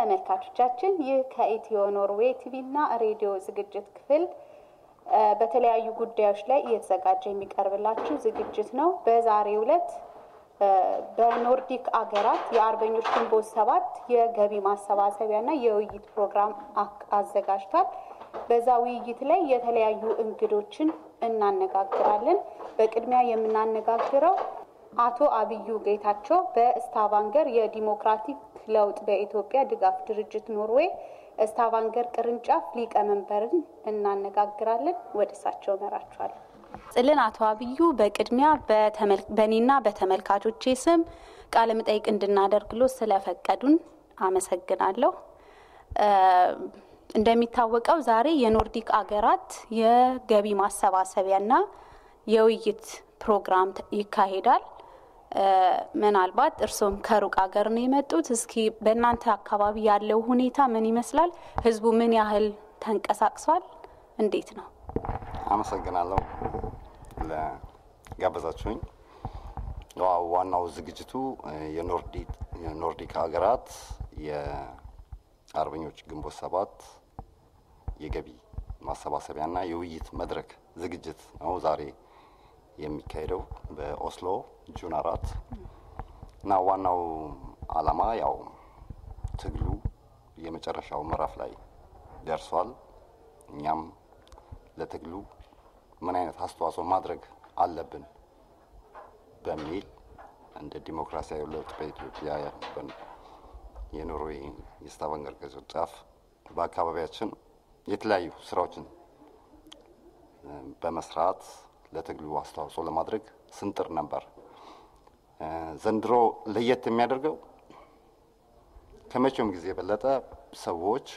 ተመልካቾቻችን ይህ ከኢትዮ ኖርዌይ ቲቪና ሬዲዮ ዝግጅት ክፍል በተለያዩ ጉዳዮች ላይ እየተዘጋጀ የሚቀርብላችሁ ዝግጅት ነው። በዛሬው ዕለት በኖርዲክ አገራት የአርበኞች ግንቦት 7 የገቢ ማሰባሰቢያና የውይይት ፕሮግራም አዘጋጅቷል። በዛ ውይይት ላይ የተለያዩ እንግዶችን እናነጋግራለን። በቅድሚያ የምናነጋግረው አቶ አቢዩ ጌታቸው በስታቫንገር የዲሞክራቲክ ለውጥ በኢትዮጵያ ድጋፍ ድርጅት ኖርዌይ ስታቫንገር ቅርንጫፍ ሊቀመንበርን እናነጋግራለን። ወደሳቸው መራቸዋለሁ። ጽልን አቶ አቢዩ በቅድሚያ በእኔና በተመልካቾቼ ስም ቃለ መጠይቅ እንድናደርግሎ ስለፈቀዱን አመሰግናለሁ። እንደሚታወቀው ዛሬ የኖርዲክ አገራት የገቢ ማሰባሰቢያና የውይይት ፕሮግራም ይካሄዳል። ምናልባት እርሶም ከሩቅ አገር ነው የመጡት። እስኪ በእናንተ አካባቢ ያለው ሁኔታ ምን ይመስላል? ህዝቡ ምን ያህል ተንቀሳቅሷል? እንዴት ነው? አመሰግናለሁ ለጋበዛችሁኝ። ዋናው ዝግጅቱ የኖርዲክ ሀገራት የአርበኞች ግንቦት 7 የገቢ ማሰባሰቢያና የውይይት መድረክ ዝግጅት ነው ዛሬ የሚካሄደው በኦስሎ ጁን 4 እና ዋናው ዓላማ ያው ትግሉ የመጨረሻው ምዕራፍ ላይ ደርሷል። እኛም ለትግሉ ምን አይነት አስተዋጽኦ ማድረግ አለብን በሚል እንደ ዲሞክራሲያዊ ለውጥ በኢትዮጵያ የኖርዌይ የስታቫንገር ቅርንጫፍ በአካባቢያችን የተለያዩ ስራዎችን በመስራት ለትግሉ አስተዋጽኦ ለማድረግ ስንጥር ነበር። ዘንድሮ ለየት የሚያደርገው ከመቼም ጊዜ የበለጠ ሰዎች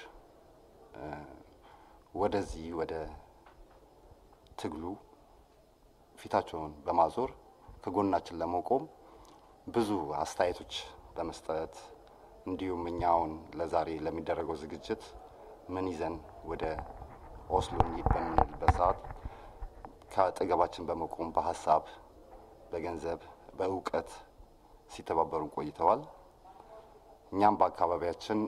ወደ ትግሉ ፊታቸውን በማዞር ከጎናችን ለመቆም ብዙ አስተያየቶች በመስጠት እንዲሁም እኛውን ለዛሬ ለሚደረገው ዝግጅት ምን ይዘን ወደ ኦስሎ በምንልበት ሰዓት ከአጠገባችን በመቆም በሐሳብ በገንዘብ በእውቀት ሲተባበሩ ቆይተዋል። እኛም በአካባቢያችን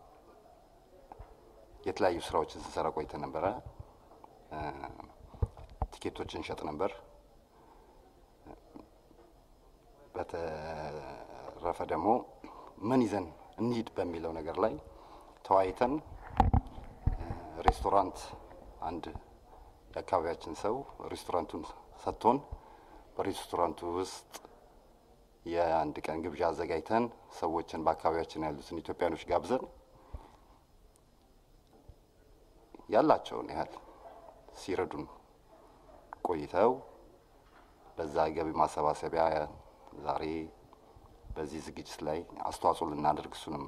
የተለያዩ ስራዎችን ስንሰራ ቆይተን ነበር። ቲኬቶችን እንሸጥ ነበር። በተረፈ ደግሞ ምን ይዘን እንሂድ በሚለው ነገር ላይ ተወያይተን ሬስቶራንት አንድ የአካባቢያችን ሰው ሬስቶራንቱን ሰጥቶን በሬስቶራንቱ ውስጥ የአንድ ቀን ግብዣ አዘጋጅተን ሰዎችን በአካባቢያችን ያሉትን ኢትዮጵያኖች ጋብዘን ያላቸውን ያህል ሲረዱን ቆይተው በዛ ገቢ ማሰባሰቢያ ዛሬ በዚህ ዝግጅት ላይ አስተዋጽኦ ልናደርግ እሱንም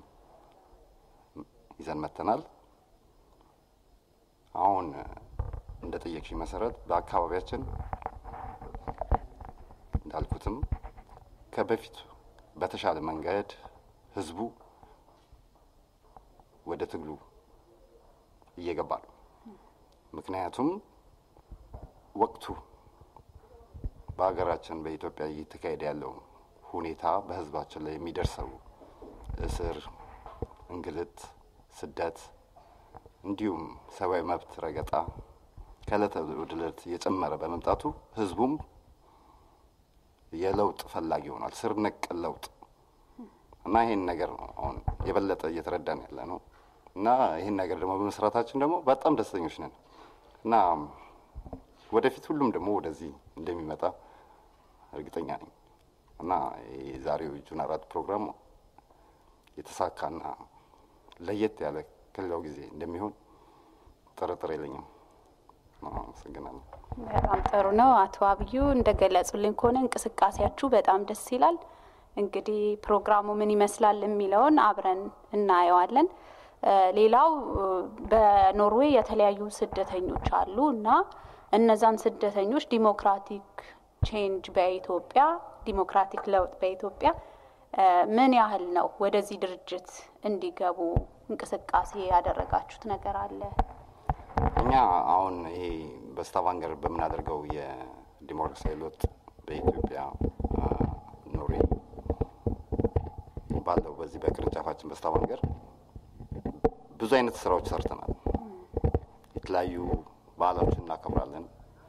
ይዘን መተናል። አሁን እንደጠየቅሽ መሰረት በአካባቢያችን እንዳልኩትም ከበፊት በተሻለ መንገድ ህዝቡ ወደ ትግሉ እየገባ ነው። ምክንያቱም ወቅቱ በአገራችን በኢትዮጵያ እየተካሄደ ያለው ሁኔታ በህዝባችን ላይ የሚደርሰው እስር፣ እንግልት፣ ስደት እንዲሁም ሰብአዊ መብት ረገጣ ከዕለት ወደ ዕለት እየጨመረ በመምጣቱ ህዝቡም የለውጥ ፈላጊ ሆኗል። ስር ነቀል ለውጥ እና ይሄን ነገር ነው አሁን የበለጠ እየተረዳን ያለ ነው እና ይሄን ነገር ደግሞ በመስራታችን ደግሞ በጣም ደስተኞች ነን እና ወደፊት ሁሉም ደግሞ ወደዚህ እንደሚመጣ እርግጠኛ ነኝ እና የዛሬው ጁን 4 ፕሮግራም የተሳካና ለየት ያለ ከሌላው ጊዜ እንደሚሆን ጥርጥር የለኝም። አመሰግናለሁ። በጣም ጥሩ ነው። አቶ አቢዩ እንደገለጹልን ከሆነ እንቅስቃሴያችሁ በጣም ደስ ይላል። እንግዲህ ፕሮግራሙ ምን ይመስላል የሚለውን አብረን እናየዋለን። ሌላው በኖርዌይ የተለያዩ ስደተኞች አሉ እና እነዛን ስደተኞች ዲሞክራቲክ ቼንጅ በኢትዮጵያ ዲሞክራቲክ ለውጥ በኢትዮጵያ ምን ያህል ነው ወደዚህ ድርጅት እንዲገቡ እንቅስቃሴ ያደረጋችሁት ነገር አለ? እኛ አሁን ይሄ በስታቫንገር በመናደርገው የዲሞክራሲያዊ ለውጥ በኢትዮጵያ ኖርዌይ ባለው በዚህ በቅርንጫፋችን በስታቫንገር ብዙ አይነት ስራዎች ሰርተናል። የተለያዩ ባህሎችን እናከብራለን።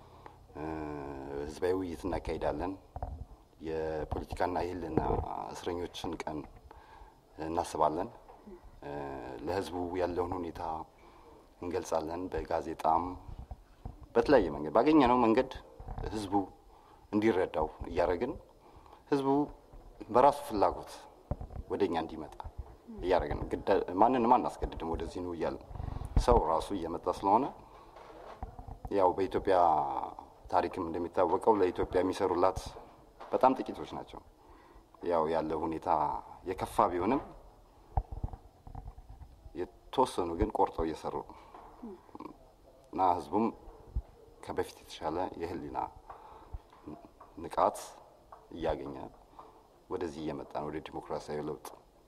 ህዝባዊ ውይይት እናካሂዳለን። የፖለቲካና የህልና እስረኞችን ቀን እናስባለን። ለህዝቡ ያለውን ሁኔታ እንገልጻለን። በጋዜጣም በተለያየ መንገድ ባገኘነው መንገድ ህዝቡ እንዲረዳው እያደረግን ህዝቡ በራሱ ፍላጎት ወደኛ እንዲመጣ እያደረግን ማንንም አናስገድድም ወደዚህ ነው እያልን ሰው ራሱ እየመጣ ስለሆነ ያው በኢትዮጵያ ታሪክም እንደሚታወቀው ለኢትዮጵያ የሚሰሩላት በጣም ጥቂቶች ናቸው። ያው ያለው ሁኔታ የከፋ ቢሆንም የተወሰኑ ግን ቆርጠው እየሰሩ እና ህዝቡም ከበፊት የተሻለ የህሊና ንቃት እያገኘ ወደዚህ እየመጣ ነው ወደ ዲሞክራሲያዊ ለውጥ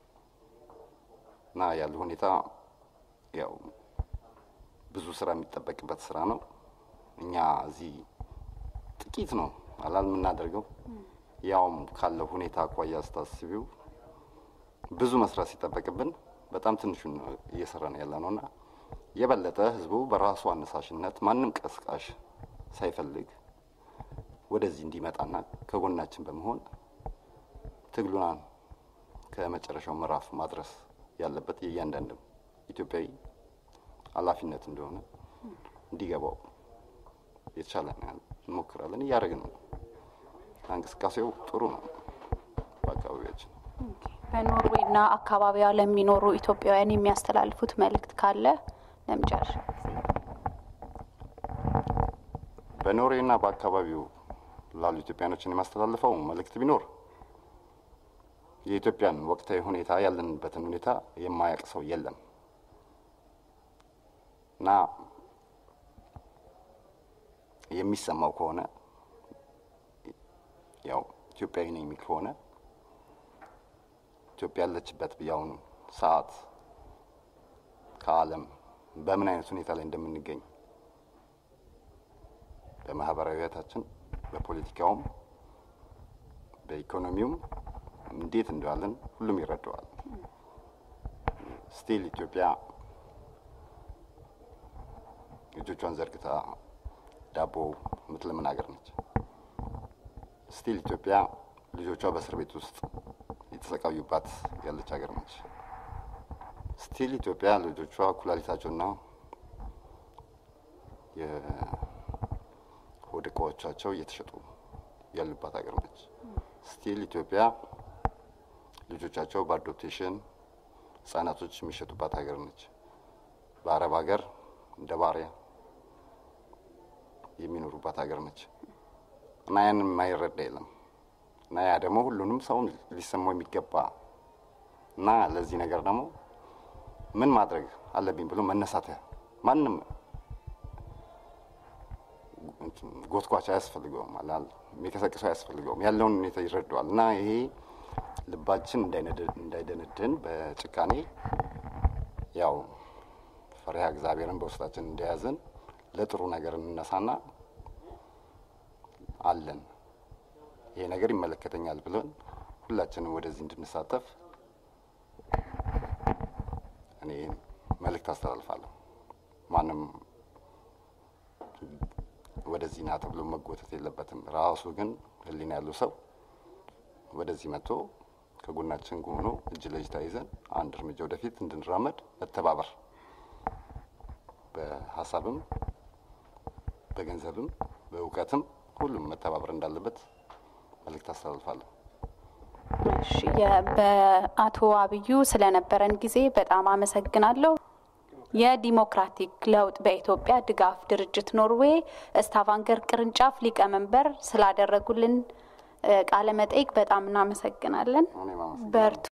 እና ያለው ሁኔታ ያው ብዙ ስራ የሚጠበቅበት ስራ ነው። እኛ እዚህ ጥቂት ነው አላል የምናደርገው ያውም ካለው ሁኔታ አቋያ አስተሳሰቢው ብዙ መስራት ሲጠበቅብን በጣም ትንሹን እየሰራን ያለነውና የበለጠ ህዝቡ በራሱ አነሳሽነት ማንንም ቀስቃሽ ሳይፈልግ ወደዚህ እንዲመጣና ከጎናችን በመሆን ትግሉን ከመጨረሻው ምዕራፍ ማድረስ ያለበት የእያንዳንዱ ኢትዮጵያዊ ኃላፊነት እንደሆነ እንዲገባው የተቻለንን እንሞክራለን እያደረግን ነው። እንቅስቃሴው ጥሩ ነው በአካባቢያችን። በኖርዌይና አካባቢዋ ለሚኖሩ ኢትዮጵያውያን የሚያስተላልፉት መልእክት ካለ ለምጨርሽ። በኖርዌይና በአካባቢው ላሉ ኢትዮጵያኖችን የሚያስተላልፈው መልእክት ቢኖር የኢትዮጵያን ወቅታዊ ሁኔታ ያለንበትን ሁኔታ የማያውቅ ሰው የለም እና የሚሰማው ከሆነ ያው ኢትዮጵያዊ ነኝ የሚል ከሆነ ኢትዮጵያ ያለችበት ቢያውን ሰዓት ከዓለም በምን አይነት ሁኔታ ላይ እንደምንገኝ በማህበራዊ ህይወታችን በፖለቲካውም በኢኮኖሚውም እንዴት እንደዋለን ሁሉም ይረዳዋል። ስቲል ኢትዮጵያ እጆቿን ዘርግታ ዳቦ ምትለምን ሀገር ነች። ስቲል ኢትዮጵያ ልጆቿ በእስር ቤት ውስጥ የተሰቃዩባት ያለች ሀገር ነች። ስቲል ኢትዮጵያ ልጆቿ ኩላሊታቸውና የሆድ ዕቃዎቻቸው እየተሸጡ ያሉባት ሀገር ነች። ስቲል ኢትዮጵያ ልጆቻቸው በአዶፕቴሽን ህጻናቶች የሚሸጡባት ሀገር ነች። በአረብ ሀገር እንደ ባሪያ የሚኖሩባት ሀገር ነች እና ያንን የማይረዳ የለም እና ያ ደግሞ ሁሉንም ሰው ሊሰማው የሚገባ እና ለዚህ ነገር ደግሞ ምን ማድረግ አለብኝ ብሎ መነሳት ማንም ጎትኳቻ ያስፈልገውም አላል የሚከሰቅሰው ያስፈልገውም ያለውን ሁኔታ ይረዳዋል እና ይሄ ልባችን እንዳይደነድን በጭካኔ ያው ፈሪሃ እግዚአብሔርን በውስጣችን እንደያዘን ለጥሩ ነገር እንነሳና አለን ይሄ ነገር ይመለከተኛል ብለን ሁላችንም ወደዚህ እንድንሳተፍ እኔ መልእክት አስተላልፋለሁ። ማንም ወደዚህ ና ተብሎ መጎተት የለበትም። ራሱ ግን ህሊና ያለው ሰው ወደዚህ መጥቶ ከጎናችን ሆኖ እጅ ለእጅ ተያይዘን አንድ እርምጃ ወደፊት እንድንራመድ መተባበር በሐሳብም በገንዘብም በእውቀትም ሁሉም መተባበር እንዳለበት መልእክት አስተላልፋለሁ። እሺ በአቶ አብዩ ስለነበረን ጊዜ በጣም አመሰግናለሁ። የዲሞክራቲክ ለውጥ በኢትዮጵያ ድጋፍ ድርጅት ኖርዌይ ስታቫንገር ቅርንጫፍ ሊቀመንበር ስላደረጉልን ቃለ መጠይቅ በጣም እናመሰግናለን። በርቱ።